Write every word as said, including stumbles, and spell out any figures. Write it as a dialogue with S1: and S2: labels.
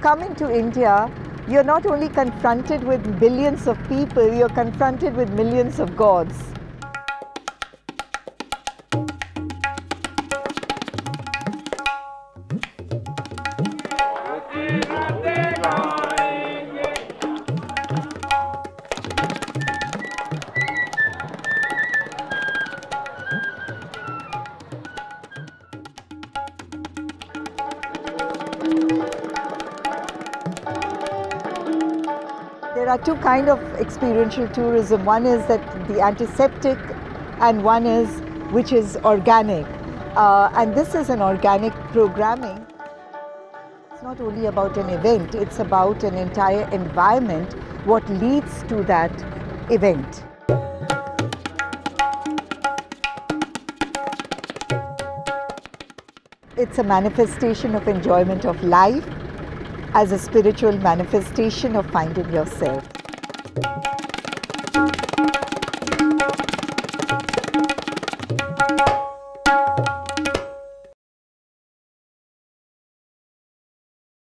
S1: come into India, you're not only confronted with billions of people, you're confronted with millions of gods. There are two kinds of experiential tourism. One is that the antiseptic, and one is which is organic. Uh, and this is an organic programming. It's not only about an event, it's about an entire environment, what leads to that event. It's a manifestation of enjoyment of life, as a spiritual manifestation of finding yourself.